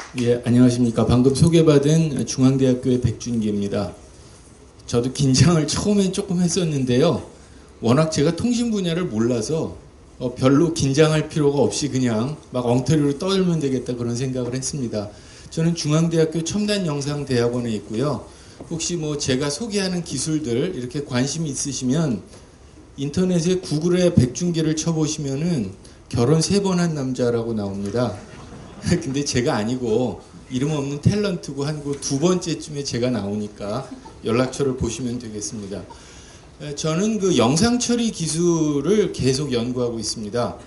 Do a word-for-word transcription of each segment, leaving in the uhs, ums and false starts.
예, 안녕하십니까. 방금 소개받은 중앙대학교의 백준기입니다. 저도 긴장을 처음엔 조금 했었는데요. 워낙 제가 통신 분야를 몰라서 어, 별로 긴장할 필요가 없이 그냥 막 엉터리로 떠들면 되겠다 그런 생각을 했습니다. 저는 중앙대학교 첨단영상대학원에 있고요. 혹시 뭐 제가 소개하는 기술들 이렇게 관심이 있으시면 인터넷에 구글에 백준기를 쳐보시면은 결혼 세 번 한 남자라고 나옵니다. 근데 제가 아니고 이름 없는 탤런트고 한 두 번째쯤에 제가 나오니까 연락처를 보시면 되겠습니다. 저는 그 영상 처리 기술을 계속 연구하고 있습니다.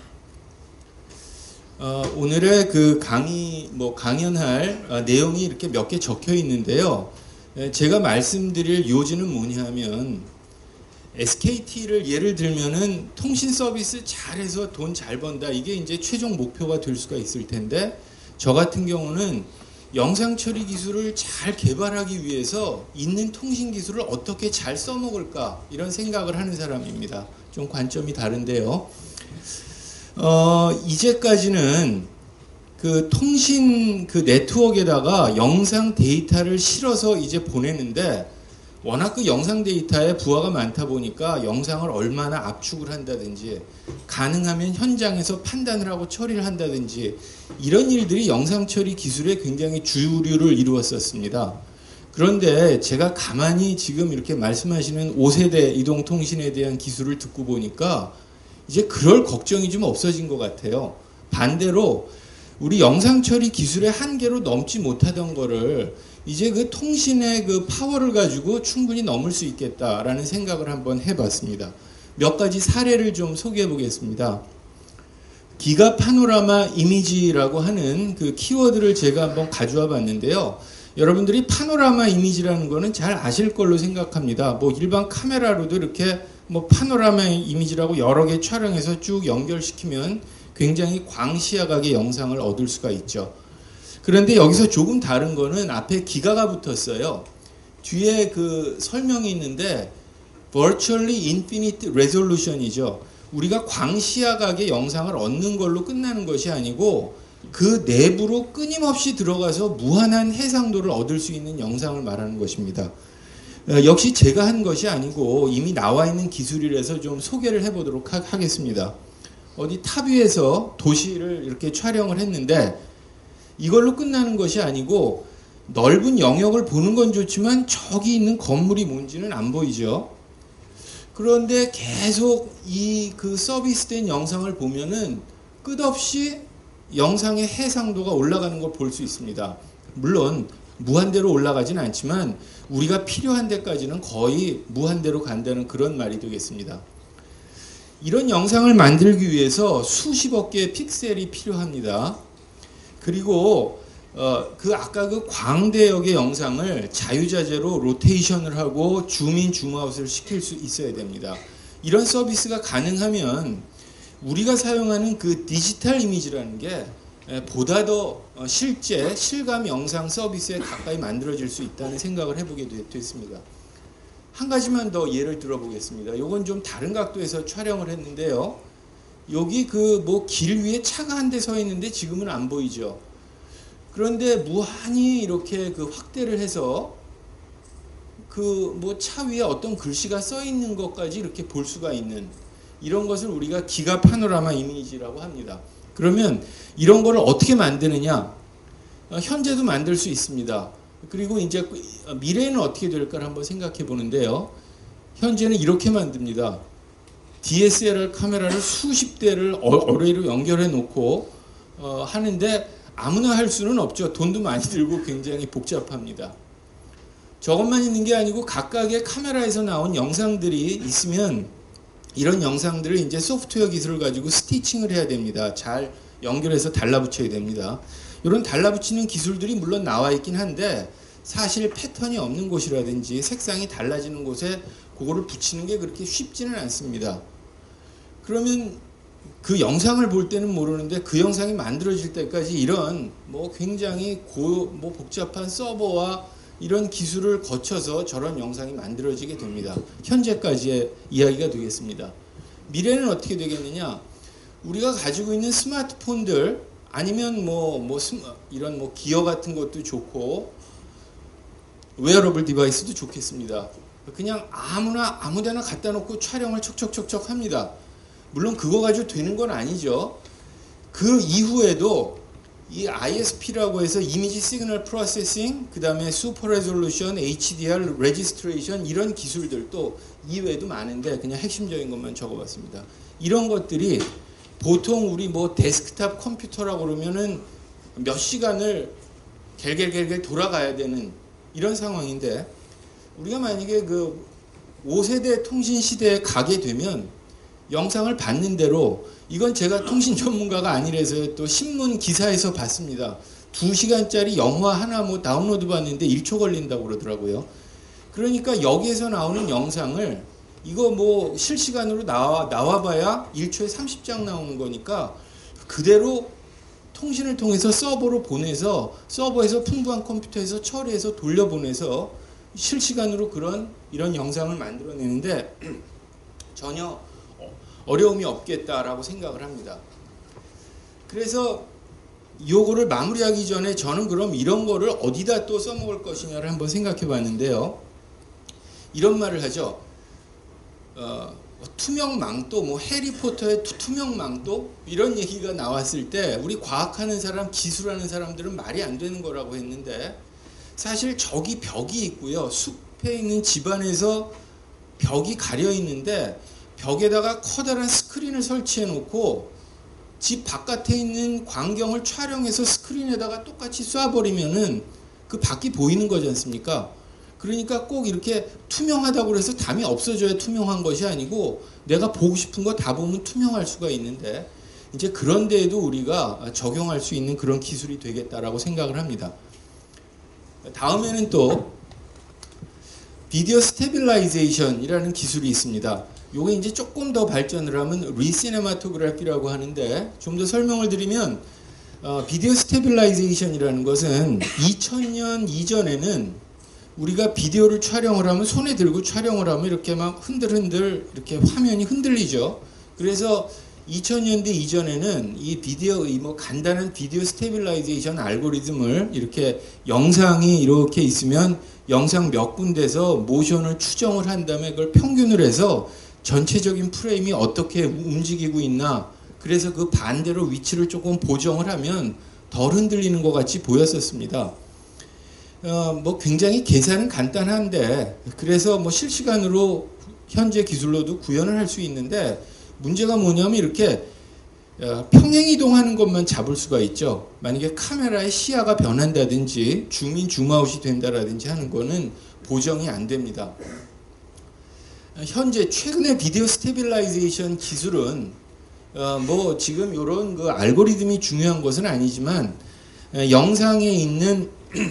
어, 오늘의 그 강의 뭐 강연할 어, 내용이 이렇게 몇 개 적혀 있는데요. 제가 말씀드릴 요지는 뭐냐면 에스케이티를 예를 들면은 통신 서비스 잘해서 돈 잘 번다, 이게 이제 최종 목표가 될 수가 있을 텐데, 저 같은 경우는 영상 처리 기술을 잘 개발하기 위해서 있는 통신 기술을 어떻게 잘 써먹을까, 이런 생각을 하는 사람입니다. 좀 관점이 다른데요. 어, 이제까지는 그 통신 그 네트워크에다가 영상 데이터를 실어서 이제 보내는데, 워낙 그 영상 데이터에 부하가 많다 보니까 영상을 얼마나 압축을 한다든지, 가능하면 현장에서 판단을 하고 처리를 한다든지, 이런 일들이 영상 처리 기술에 굉장히 주류를 이루었었습니다. 그런데 제가 가만히 지금 이렇게 말씀하시는 오 세대 이동통신에 대한 기술을 듣고 보니까 이제 그럴 걱정이 좀 없어진 것 같아요. 반대로 우리 영상 처리 기술의 한계로 넘지 못하던 거를 이제 그 통신의 그 파워를 가지고 충분히 넘을 수 있겠다라는 생각을 한번 해봤습니다. 몇 가지 사례를 좀 소개해 보겠습니다. 기가 파노라마 이미지라고 하는 그 키워드를 제가 한번 가져와 봤는데요. 여러분들이 파노라마 이미지라는 거는 잘 아실 걸로 생각합니다. 뭐 일반 카메라로도 이렇게 뭐 파노라마 이미지라고 여러 개 촬영해서 쭉 연결시키면 굉장히 광시야각의 영상을 얻을 수가 있죠. 그런데 여기서 조금 다른 거는 앞에 기가가 붙었어요. 뒤에 그 설명이 있는데 Virtually Infinite Resolution이죠. 우리가 광시야각의 영상을 얻는 걸로 끝나는 것이 아니고 그 내부로 끊임없이 들어가서 무한한 해상도를 얻을 수 있는 영상을 말하는 것입니다. 역시 제가 한 것이 아니고 이미 나와 있는 기술이라서 좀 소개를 해보도록 하겠습니다. 어디 탑 위에서 도시를 이렇게 촬영을 했는데 이걸로 끝나는 것이 아니고 넓은 영역을 보는 건 좋지만 저기 있는 건물이 뭔지는 안 보이죠. 그런데 계속 이 그 서비스된 영상을 보면은 끝없이 영상의 해상도가 올라가는 걸 볼 수 있습니다. 물론 무한대로 올라가진 않지만 우리가 필요한 데까지는 거의 무한대로 간다는 그런 말이 되겠습니다. 이런 영상을 만들기 위해서 수십억 개의 픽셀이 필요합니다. 그리고 어, 그 아까 그 광대역의 영상을 자유자재로 로테이션을 하고 줌인 줌아웃을 시킬 수 있어야 됩니다. 이런 서비스가 가능하면 우리가 사용하는 그 디지털 이미지라는 게 보다 더 실제 실감 영상 서비스에 가까이 만들어질 수 있다는 생각을 해보게 됐습니다. 한 가지만 더 예를 들어보겠습니다. 이건 좀 다른 각도에서 촬영을 했는데요. 여기 그 뭐 길 위에 차가 한 대 서 있는데 지금은 안 보이죠. 그런데 무한히 이렇게 그 확대를 해서 그 뭐 차 위에 어떤 글씨가 써 있는 것까지 이렇게 볼 수가 있는, 이런 것을 우리가 기가 파노라마 이미지라고 합니다. 그러면 이런 거를 어떻게 만드느냐? 현재도 만들 수 있습니다. 그리고 이제 미래에는 어떻게 될까를 한번 생각해 보는데요. 현재는 이렇게 만듭니다. 디에스엘알 카메라를 수십 대를 어레이로 연결해 놓고 어, 하는데 아무나 할 수는 없죠. 돈도 많이 들고 굉장히 복잡합니다. 저것만 있는 게 아니고 각각의 카메라에서 나온 영상들이 있으면 이런 영상들을 이제 소프트웨어 기술을 가지고 스티칭을 해야 됩니다. 잘 연결해서 달라붙여야 됩니다. 이런 달라붙이는 기술들이 물론 나와 있긴 한데 사실 패턴이 없는 곳이라든지 색상이 달라지는 곳에 그거를 붙이는 게 그렇게 쉽지는 않습니다. 그러면 그 영상을 볼 때는 모르는데 그 영상이 만들어질 때까지 이런 뭐 굉장히 고, 뭐 복잡한 서버와 이런 기술을 거쳐서 저런 영상이 만들어지게 됩니다. 현재까지의 이야기가 되겠습니다. 미래는 어떻게 되겠느냐? 우리가 가지고 있는 스마트폰들, 아니면 뭐, 뭐 이런 뭐 기어 같은 것도 좋고 웨어러블 디바이스도 좋겠습니다. 그냥 아무나 아무데나 갖다 놓고 촬영을 척척척척 합니다. 물론 그거 가지고 되는 건 아니죠. 그 이후에도 이 아이에스피라고 해서 이미지 시그널 프로세싱, 그 다음에 슈퍼 레졸루션, 에이치디알, 레지스트레이션 이런 기술들도 이외에도 많은데 그냥 핵심적인 것만 적어봤습니다. 이런 것들이 보통 우리 뭐 데스크탑 컴퓨터라고 그러면은 몇 시간을 갤갤갤갤 돌아가야 되는 이런 상황인데 우리가 만약에 그 오 세대 통신 시대에 가게 되면 영상을 받는 대로 이건 제가 통신 전문가가 아니라서 또 신문 기사에서 봤습니다. 두 시간짜리 영화 하나 뭐 다운로드 받는데 일 초 걸린다고 그러더라고요. 그러니까 여기에서 나오는 영상을 이거 뭐 실시간으로 나와, 나와봐야 일 초에 삼십 장 나오는 거니까 그대로 통신을 통해서 서버로 보내서 서버에서 풍부한 컴퓨터에서 처리해서 돌려보내서 실시간으로 그런 이런 영상을 만들어내는데 전혀 어려움이 없겠다라고 생각을 합니다. 그래서 요거를 마무리하기 전에 저는 그럼 이런 거를 어디다 또 써먹을 것이냐를 한번 생각해 봤는데요. 이런 말을 하죠. 어, 투명 망토, 뭐 해리포터의 투명 망토 이런 얘기가 나왔을 때 우리 과학하는 사람, 기술하는 사람들은 말이 안 되는 거라고 했는데 사실 저기 벽이 있고요. 숲에 있는 집안에서 벽이 가려 있는데 벽에다가 커다란 스크린을 설치해 놓고 집 바깥에 있는 광경을 촬영해서 스크린에다가 똑같이 쏴버리면은 그 밖이 보이는 거지 않습니까? 그러니까 꼭 이렇게 투명하다고 해서 담이 없어져야 투명한 것이 아니고 내가 보고 싶은 거 다 보면 투명할 수가 있는데 이제 그런 데에도 우리가 적용할 수 있는 그런 기술이 되겠다라고 생각을 합니다. 다음에는 또 비디오 스테빌라이제이션이라는 기술이 있습니다. 요게 이제 조금 더 발전을 하면 리시네마토그래피라고 하는데 좀 더 설명을 드리면 어, 비디오 스테빌라이제이션이라는 것은 이천 년 이전에는 우리가 비디오를 촬영을 하면 손에 들고 촬영을 하면 이렇게 막 흔들흔들 이렇게 화면이 흔들리죠. 그래서 이천 년대 이전에는 이 비디오, 이 뭐 간단한 비디오 스테빌라이제이션 알고리즘을 이렇게 영상이 이렇게 있으면 영상 몇 군데서 모션을 추정을 한 다음에 그걸 평균을 해서 전체적인 프레임이 어떻게 움직이고 있나 그래서 그 반대로 위치를 조금 보정을 하면 덜 흔들리는 것 같이 보였었습니다. 어, 뭐 굉장히 계산은 간단한데 그래서 뭐 실시간으로 현재 기술로도 구현을 할 수 있는데 문제가 뭐냐면 이렇게 어, 평행 이동하는 것만 잡을 수가 있죠. 만약에 카메라의 시야가 변한다든지 줌인 줌아웃이 된다라든지 하는 거는 보정이 안 됩니다. 현재 최근의 비디오 스테빌라이제이션 기술은 어, 뭐 지금 이런 그 알고리즘이 중요한 것은 아니지만 에, 영상에 있는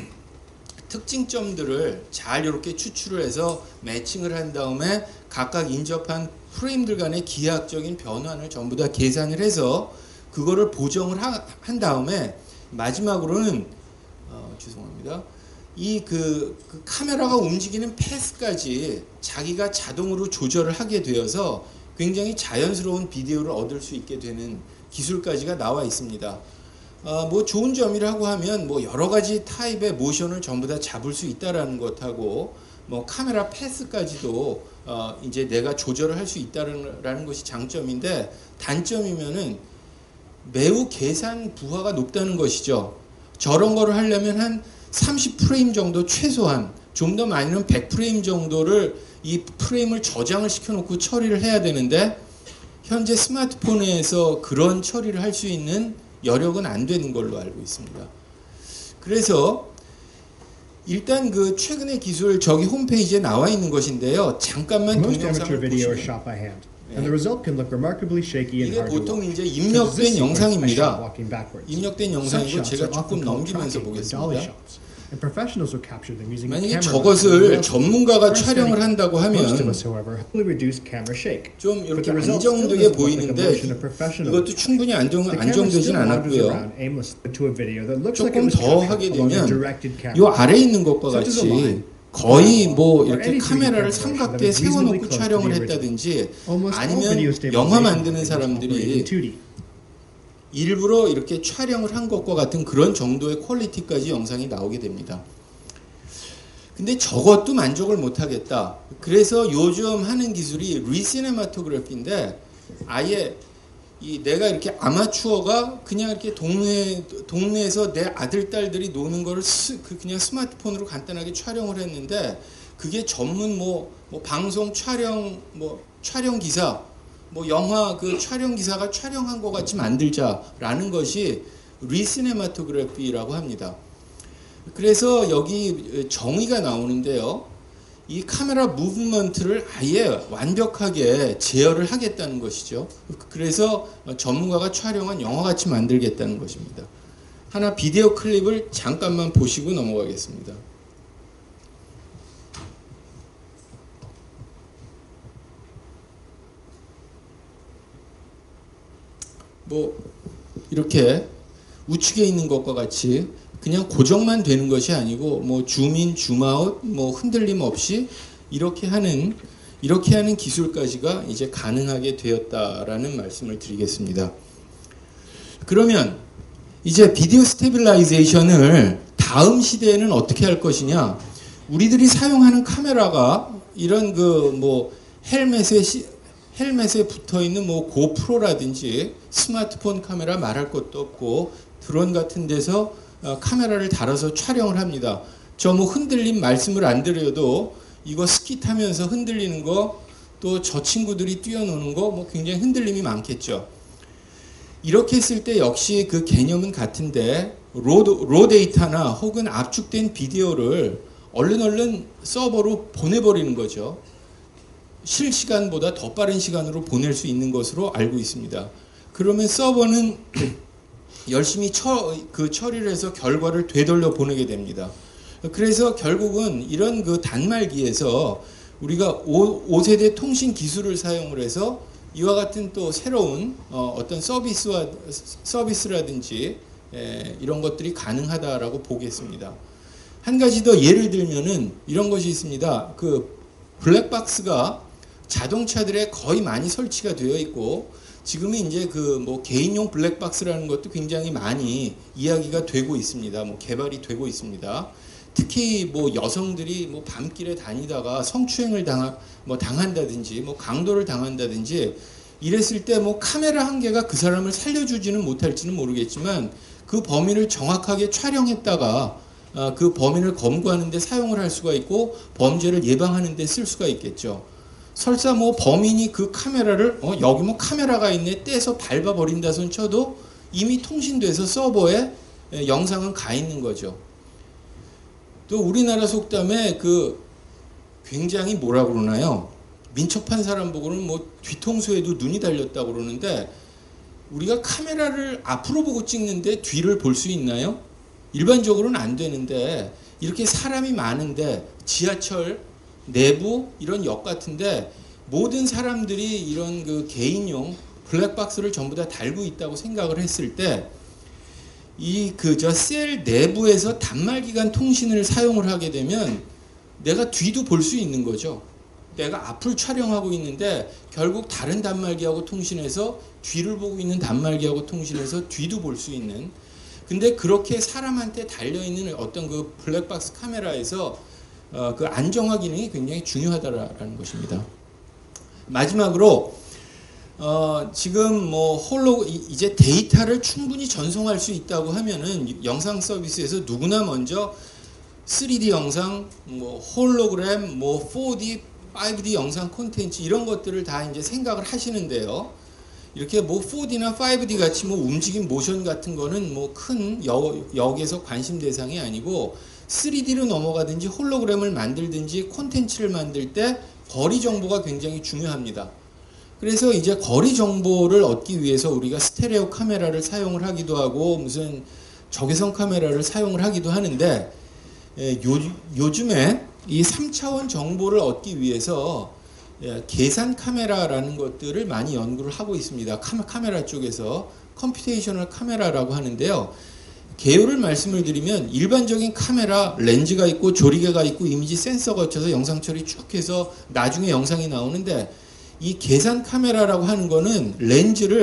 특징점들을 잘 이렇게 추출을 해서 매칭을 한 다음에 각각 인접한 프레임들 간의 기하학적인 변환을 전부 다 계산을 해서 그거를 보정을 하, 한 다음에 마지막으로는 어, 죄송합니다. 이 그 그 카메라가 움직이는 패스까지 자기가 자동으로 조절을 하게 되어서 굉장히 자연스러운 비디오를 얻을 수 있게 되는 기술까지가 나와 있습니다. 어, 뭐 좋은 점이라고 하면 뭐 여러 가지 타입의 모션을 전부 다 잡을 수 있다라는 것하고 뭐 카메라 패스까지도 어, 이제 내가 조절을 할 수 있다라는 것이 장점인데 단점이면은 매우 계산 부하가 높다는 것이죠. 저런 거를 하려면 한 삼십 프레임 정도 최소한 좀 더 많이는 백 프레임 정도를 이 프레임을 저장을 시켜놓고 처리를 해야 되는데 현재 스마트폰에서 그런 처리를 할 수 있는 여력은 안 되는 걸로 알고 있습니다. 그래서 일단 그 최근의 기술 저기 홈페이지에 나와 있는 것인데요. 잠깐만 동영상을 보시면 And the result can look remarkably shaky and 이게 hard to 보통 watch. 이제 입력된 영상입니다. Walking backwards. 입력된 Such 영상이고 shots 제가 are often 조금 called 넘기면서 tracking or dolly 보겠습니다. shots. And professionals will capture them using a 만약에 camera. 저것을 전문가가 촬영을 한다고 Most of 하면 us, however, will reduce camera shake. 좀 But 이렇게 the result still 안정되게 doesn't look like a 보이는데 motion of professional. 이것도 충분히 안정, The camera 안정되진 still wanders 않았고요. around aimlessly to a video that looks like it 조금 was 더 하게 captured along a 되면 directed 이 camera. 아래에 있는 것과 Such as a 같이 line, 거의 뭐 or 이렇게 any 카메라를 three D camera 삼각대에 that is reasonably 세워놓고 close to 촬영을 the original. 했다든지 Almost all 아니면 video 영화 stabilization 만드는 techniques operate in 사람들이 two D. 일부러 이렇게 촬영을 한 것과 같은 그런 정도의 퀄리티까지 영상이 나오게 됩니다. 근데 저것도 만족을 못하겠다. 그래서 요즘 하는 기술이 리시네마토그래피인데 아예 이 내가 이렇게 아마추어가 그냥 이렇게 동네 동네에서 내 아들 딸들이 노는 거를 스, 그 그냥 스마트폰으로 간단하게 촬영을 했는데 그게 전문 뭐, 뭐 방송 촬영 뭐 촬영 기사 뭐 영화 그 촬영 기사가 촬영한 것 같이 만들자라는 것이 리시네마토그래피라고 합니다. 그래서 여기 정의가 나오는데요. 이 카메라 무브먼트를 아예 완벽하게 제어를 하겠다는 것이죠. 그래서 전문가가 촬영한 영화같이 만들겠다는 것입니다. 하나 비디오 클립을 잠깐만 보시고 넘어가겠습니다. 뭐 이렇게 우측에 있는 것과 같이 그냥 고정만 되는 것이 아니고 뭐 줌인, 줌아웃, 뭐 흔들림 없이 이렇게 하는 이렇게 하는 기술까지가 이제 가능하게 되었다라는 말씀을 드리겠습니다. 그러면 이제 비디오 스테빌라이제이션을 다음 시대에는 어떻게 할 것이냐? 우리들이 사용하는 카메라가 이런 그 뭐 헬멧에 시, 헬멧에 붙어 있는 뭐 고프로라든지 스마트폰 카메라 말할 것도 없고 드론 같은 데서 카메라를 달아서 촬영을 합니다. 저 뭐 흔들림 말씀을 안 드려도 이거 스키 타면서 흔들리는 거 또 저 친구들이 뛰어노는 거 뭐 굉장히 흔들림이 많겠죠. 이렇게 했을 때 역시 그 개념은 같은데 로, 로 데이터나 혹은 압축된 비디오를 얼른 얼른 서버로 보내버리는 거죠. 실시간보다 더 빠른 시간으로 보낼 수 있는 것으로 알고 있습니다. 그러면 서버는 열심히 처, 그 처리를 해서 결과를 되돌려 보내게 됩니다. 그래서 결국은 이런 그 단말기에서 우리가 오 세대 통신 기술을 사용을 해서 이와 같은 또 새로운 어, 어떤 서비스와 서비스라든지 에, 이런 것들이 가능하다라고 보겠습니다. 한 가지 더 예를 들면은 이런 것이 있습니다. 그 블랙박스가 자동차들에 거의 많이 설치가 되어 있고 지금은 이제 그 뭐 개인용 블랙박스라는 것도 굉장히 많이 이야기가 되고 있습니다. 뭐 개발이 되고 있습니다. 특히 뭐 여성들이 뭐 밤길에 다니다가 성추행을 당하, 뭐 당한다든지 뭐 강도를 당한다든지 이랬을 때 뭐 카메라 한 개가 그 사람을 살려주지는 못할지는 모르겠지만 그 범인을 정확하게 촬영했다가 아, 그 범인을 검거하는 데 사용을 할 수가 있고 범죄를 예방하는 데 쓸 수가 있겠죠. 설사 뭐 범인이 그 카메라를 어 여기 뭐 카메라가 있네 떼서 밟아버린다 손 쳐도 이미 통신돼서 서버에 영상은 가 있는 거죠. 또 우리나라 속담에 그 굉장히 뭐라 그러나요? 민첩한 사람 보고는 뭐 뒤통수에도 눈이 달렸다고 그러는데 우리가 카메라를 앞으로 보고 찍는데 뒤를 볼 수 있나요? 일반적으로는 안 되는데 이렇게 사람이 많은데 지하철 내부 이런 역 같은데 모든 사람들이 이런 그 개인용 블랙박스를 전부 다 달고 있다고 생각을 했을 때 이 그 저 셀 내부에서 단말기간 통신을 사용을 하게 되면 내가 뒤도 볼 수 있는 거죠. 내가 앞을 촬영하고 있는데 결국 다른 단말기하고 통신해서 뒤를 보고 있는 단말기하고 통신해서 뒤도 볼 수 있는. 근데 그렇게 사람한테 달려있는 어떤 그 블랙박스 카메라에서 어, 그 안정화 기능이 굉장히 중요하다라는 것입니다. 마지막으로 어, 지금 뭐 홀로 이제 데이터를 충분히 전송할 수 있다고 하면은 영상 서비스에서 누구나 먼저 쓰리디 영상, 뭐 홀로그램, 뭐 포디, 파이브디 영상 콘텐츠 이런 것들을 다 이제 생각을 하시는데요. 이렇게 뭐 포디나 파이브디 같이 뭐 움직임 모션 같은 거는 뭐 큰 역에서 관심 대상이 아니고 쓰리디로 넘어가든지 홀로그램을 만들든지 콘텐츠를 만들 때 거리 정보가 굉장히 중요합니다. 그래서 이제 거리 정보를 얻기 위해서 우리가 스테레오 카메라를 사용을 하기도 하고 무슨 적외선 카메라를 사용을 하기도 하는데 요, 요즘에 이 삼 차원 정보를 얻기 위해서 계산 카메라라는 것들을 많이 연구를 하고 있습니다. 카메라 쪽에서 컴퓨테이셔널 카메라라고 하는데요. 개요를 말씀을 드리면 일반적인 카메라 렌즈가 있고 조리개가 있고 이미지 센서 거쳐서 영상 처리 쭉 해서 나중에 영상이 나오는데 이 계산 카메라라고 하는 거는 렌즈를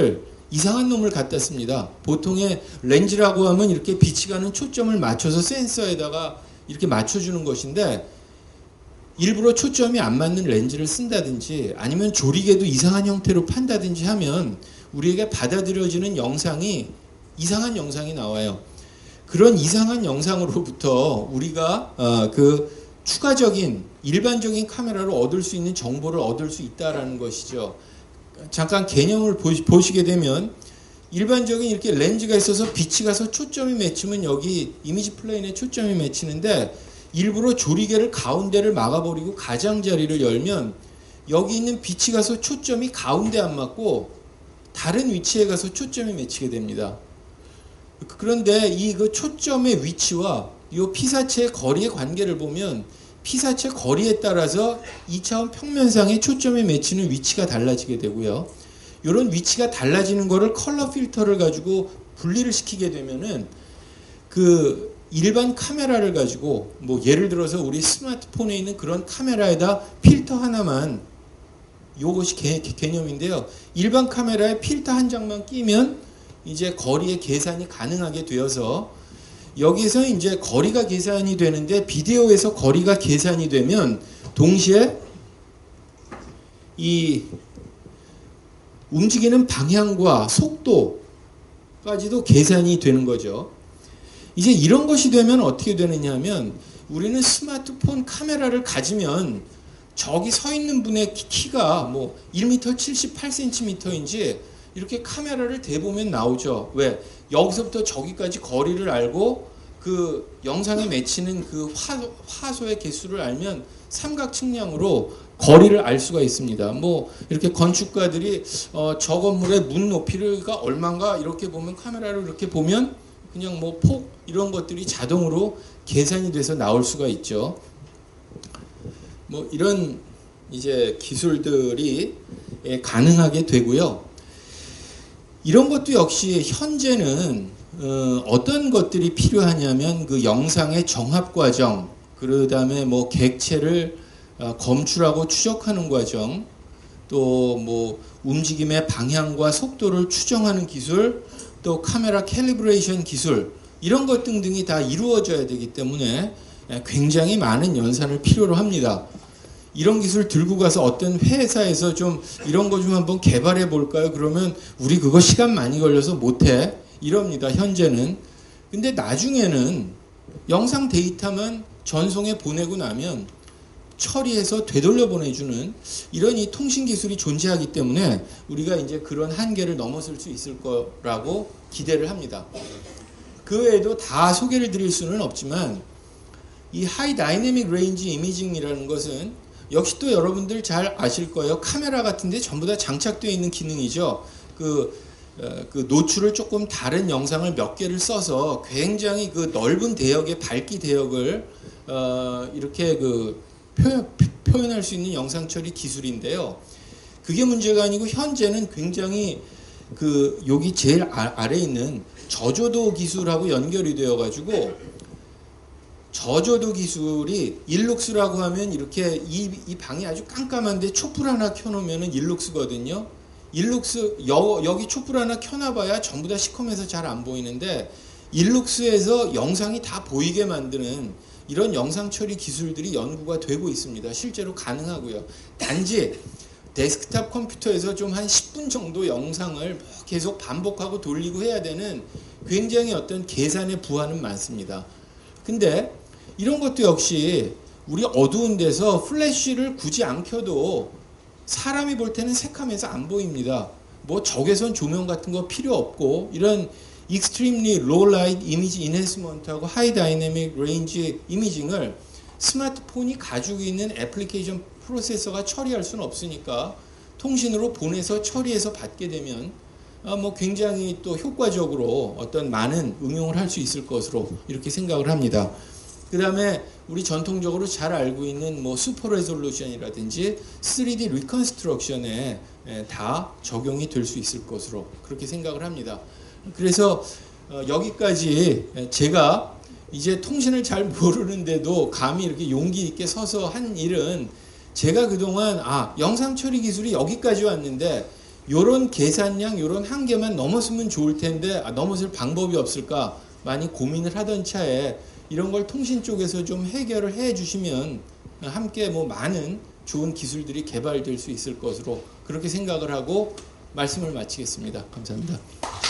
이상한 놈을 갖다 씁니다. 보통의 렌즈라고 하면 이렇게 빛이 가는 초점을 맞춰서 센서에다가 이렇게 맞춰주는 것인데 일부러 초점이 안 맞는 렌즈를 쓴다든지 아니면 조리개도 이상한 형태로 판다든지 하면 우리에게 받아들여지는 영상이 이상한 영상이 나와요. 그런 이상한 영상으로부터 우리가 어, 그 추가적인 일반적인 카메라로 얻을 수 있는 정보를 얻을 수 있다라는 것이죠. 잠깐 개념을 보시게 되면 일반적인 이렇게 렌즈가 있어서 빛이 가서 초점이 맺히면 여기 이미지 플레인에 초점이 맺히는데 일부러 조리개를 가운데를 막아버리고 가장자리를 열면 여기 있는 빛이 가서 초점이 가운데 안 맞고 다른 위치에 가서 초점이 맺히게 됩니다. 그런데 이 그 초점의 위치와 이 피사체의 거리의 관계를 보면 피사체 거리에 따라서 이 차원 평면상의 초점이 맺히는 위치가 달라지게 되고요. 이런 위치가 달라지는 거를 컬러 필터를 가지고 분리를 시키게 되면은 그 일반 카메라를 가지고 뭐 예를 들어서 우리 스마트폰에 있는 그런 카메라에다 필터 하나만 요것이 개, 개념인데요. 일반 카메라에 필터 한 장만 끼면 이제 거리의 계산이 가능하게 되어서 여기서 이제 거리가 계산이 되는데 비디오에서 거리가 계산이 되면 동시에 이 움직이는 방향과 속도까지도 계산이 되는 거죠. 이제 이런 것이 되면 어떻게 되느냐 하면 우리는 스마트폰 카메라를 가지면 저기 서 있는 분의 키가 뭐 일 미터 칠십팔 센티미터인지 이렇게 카메라를 대보면 나오죠. 왜? 여기서부터 저기까지 거리를 알고 그 영상에 맺히는 그 화, 화소의 개수를 알면 삼각 측량으로 거리를 알 수가 있습니다. 뭐 이렇게 건축가들이 어, 저 건물의 문 높이가 얼마인가 이렇게 보면 카메라로 이렇게 보면 그냥 뭐 폭 이런 것들이 자동으로 계산이 돼서 나올 수가 있죠. 뭐 이런 이제 기술들이 예, 가능하게 되고요. 이런 것도 역시 현재는 어, 어떤 것들이 필요하냐면 그 영상의 정합 과정, 그 다음에 뭐 객체를 어, 검출하고 추적하는 과정, 또 뭐 움직임의 방향과 속도를 추정하는 기술, 또 카메라 캘리브레이션 기술 이런 것 등등이 다 이루어져야 되기 때문에 굉장히 많은 연산을 필요로 합니다. 이런 기술 들고 가서 어떤 회사에서 좀 이런 거 좀 한번 개발해 볼까요? 그러면 우리 그거 시간 많이 걸려서 못해 이럽니다. 현재는. 근데 나중에는 영상 데이터만 전송해 보내고 나면 처리해서 되돌려 보내주는 이런 이 통신 기술이 존재하기 때문에 우리가 이제 그런 한계를 넘어설 수 있을 거라고 기대를 합니다. 그 외에도 다 소개를 드릴 수는 없지만 이 하이 다이내믹 레인지 이미징이라는 것은 역시 또 여러분들 잘 아실 거예요. 카메라 같은데 전부 다 장착되어 있는 기능이죠. 그, 어, 그 노출을 조금 다른 영상을 몇 개를 써서 굉장히 그 넓은 대역의 밝기 대역을 어, 이렇게 그 표현, 표현할 수 있는 영상 처리 기술인데요. 그게 문제가 아니고 현재는 굉장히 그 여기 제일 아, 아래에 있는 저조도 기술하고 연결이 되어 가지고 저조도 기술이 일룩스라고 하면 이렇게 이, 이 방이 아주 깜깜한데 촛불 하나 켜놓으면 일룩스거든요. 일룩스 여, 여기 촛불 하나 켜놔봐야 전부 다 시커매서 잘 안 보이는데 일룩스에서 영상이 다 보이게 만드는 이런 영상 처리 기술들이 연구가 되고 있습니다. 실제로 가능하고요. 단지 데스크탑 컴퓨터에서 좀 한 십 분 정도 영상을 계속 반복하고 돌리고 해야 되는 굉장히 어떤 계산의 부하는 많습니다. 근데 이런 것도 역시 우리 어두운 데서 플래시를 굳이 안 켜도 사람이 볼 때는 새카매서 안 보입니다. 뭐 적외선 조명 같은 거 필요 없고 이런 extremely low light image enhancement하고 high dynamic range 이미징을 스마트폰이 가지고 있는 애플리케이션 프로세서가 처리할 수는 없으니까 통신으로 보내서 처리해서 받게 되면 아, 뭐 굉장히 또 효과적으로 어떤 많은 응용을 할 수 있을 것으로 이렇게 생각을 합니다. 그 다음에 우리 전통적으로 잘 알고 있는 뭐 슈퍼 레졸루션이라든지 쓰리디 리컨스트럭션에 다 적용이 될 수 있을 것으로 그렇게 생각을 합니다. 그래서 어, 여기까지 제가 이제 통신을 잘 모르는데도 감히 이렇게 용기 있게 서서 한 일은 제가 그동안 아 영상 처리 기술이 여기까지 왔는데 요런 계산량, 요런 한계만 넘었으면 좋을 텐데 아, 넘어설 방법이 없을까 많이 고민을 하던 차에 이런 걸 통신 쪽에서 좀 해결을 해 주시면 함께 뭐 많은 좋은 기술들이 개발될 수 있을 것으로 그렇게 생각을 하고 말씀을 마치겠습니다. 감사합니다.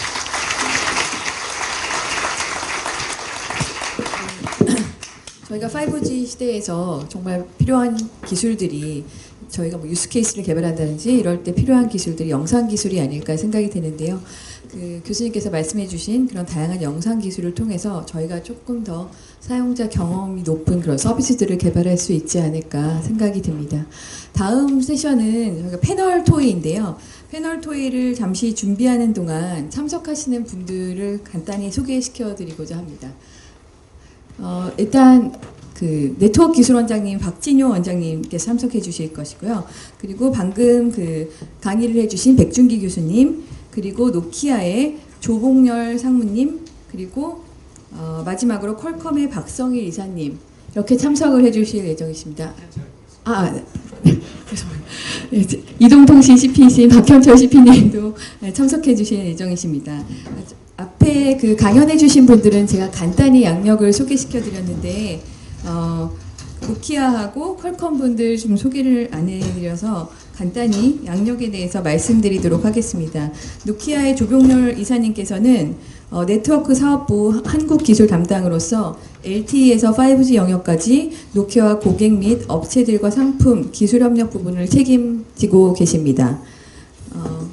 저희가 파이브지 시대에서 정말 필요한 기술들이 저희가 뭐 유스케이스를 개발한다든지 이럴 때 필요한 기술들이 영상 기술이 아닐까 생각이 되는데요. 그 교수님께서 말씀해주신 그런 다양한 영상 기술을 통해서 저희가 조금 더 사용자 경험이 높은 그런 서비스들을 개발할 수 있지 않을까 생각이 듭니다. 다음 세션은 저희가 패널 토의인데요. 패널 토의를 잠시 준비하는 동안 참석하시는 분들을 간단히 소개시켜 드리고자 합니다. 어, 일단 그 네트워크 기술 원장님 박진효 원장님께서 참석해 주실 것이고요. 그리고 방금 그 강의를 해주신 백준기 교수님, 그리고 노키아의 조봉열 상무님, 그리고 어, 마지막으로 퀄컴의 박성일 이사님 이렇게 참석을 해주실 예정이십니다. 아, 네. 죄송합니다. 이동통신 씨피이신 박현철 씨피님도 참석해 주실 예정이십니다. 앞에 그 강연해 주신 분들은 제가 간단히 양력을 소개시켜 드렸는데 어, 노키아하고 퀄컴 분들 좀 소개를 안 해드려서 간단히 양력에 대해서 말씀드리도록 하겠습니다. 노키아의 조병렬 이사님께서는 어, 네트워크 사업부 한국기술 담당으로서 엘티이에서 파이브지 영역까지 노키아와 고객 및 업체들과 상품, 기술 협력 부분을 책임지고 계십니다. 어,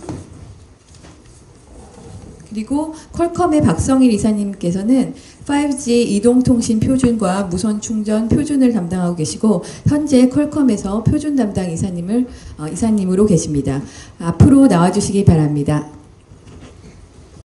그리고 퀄컴의 박성일 이사님께서는 파이브지 이동통신 표준과 무선 충전 표준을 담당하고 계시고 현재 퀄컴에서 표준 담당 이사님을 어, 이사님으로 계십니다. 앞으로 나와주시기 바랍니다.